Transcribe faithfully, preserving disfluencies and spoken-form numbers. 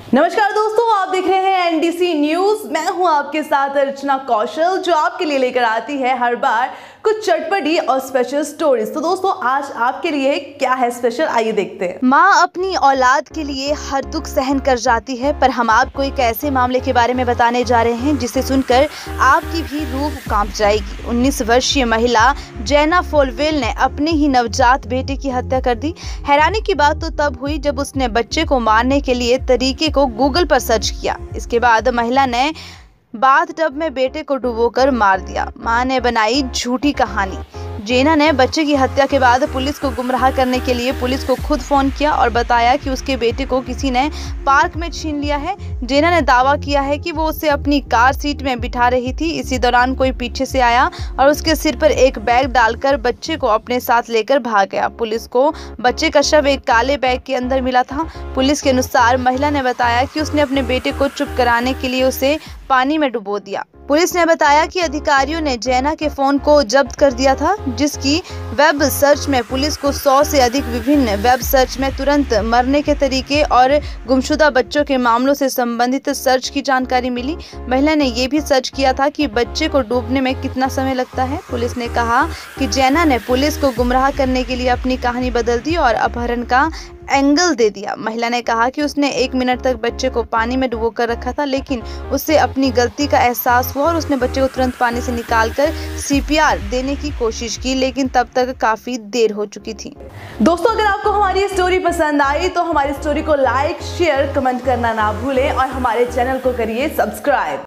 नमस्कार दोस्तों, आप देख रहे हैं एनडीसी न्यूज। मैं हूं आपके साथ अर्चना कौशल, जो आपके लिए लेकर आती है हर बार कुछ चटपटी और स्पेशल स्टोरीज। तो दोस्तों, आज आपके लिए क्या है स्पेशल, आइए देखते हैं। माँ अपनी औलाद के लिए हर दुख सहन कर जाती है, पर हम आपको एक ऐसे मामले के बारे में बताने जा रहे हैं जिसे सुनकर आपकी भी रूह कांप जाएगी। उन्नीस वर्षीय महिला जैना फोलवेल ने अपने ही नवजात बेटे की हत्या कर दी। हैरानी की बात तो तब हुई जब उसने बच्चे को मारने के लिए तरीके को गूगल पर सर्च किया। इसके बाद महिला ने बाथ टब में बेटे को डुबोकर मार दिया। मां ने बनाई झूठी कहानी। जेना ने बच्चे की हत्या के बाद पुलिस को गुमराह करने के लिए पुलिस को खुद फोन किया और बताया कि उसके बेटे को किसी ने पार्क में छीन लिया है। जेना ने दावा किया है कि वो उसे अपनी कार सीट में बिठा रही थी। इसी दौरान कोई पीछे से आया और उसके सिर पर एक बैग डालकर बच्चे को अपने साथ लेकर भाग गया। पुलिस को बच्चे का शव एक काले बैग के अंदर मिला था। पुलिस के अनुसार महिला ने बताया कि उसने अपने बेटे को चुप कराने के लिए उसे पानी में डुबो दिया। पुलिस ने बताया कि अधिकारियों ने जैना के फोन को जब्त कर दिया था, जिसकी वेब सर्च में पुलिस को सौ से अधिक विभिन्न वेब सर्च में तुरंत मरने के तरीके और गुमशुदा बच्चों के मामलों से संबंधित सर्च की जानकारी मिली। महिला ने यह भी सर्च किया था कि बच्चे को डूबने में कितना समय लगता है। पुलिस ने कहा कि जैना ने पुलिस को गुमराह करने के लिए अपनी कहानी बदल दी और अपहरण का एंगल दे दिया। महिला ने कहा कि उसने एक मिनट तक बच्चे को पानी में डुबो कर रखा था, लेकिन उसे अपनी गलती का एहसास हुआ और उसने बच्चे को तुरंत पानी से निकालकर सीपीआर देने की कोशिश की, लेकिन तब तक काफी देर हो चुकी थी। दोस्तों, अगर आपको हमारी स्टोरी पसंद आई तो हमारी स्टोरी को लाइक, शेयर, कमेंट करना ना भूलें और हमारे चैनल को करिए सब्सक्राइब।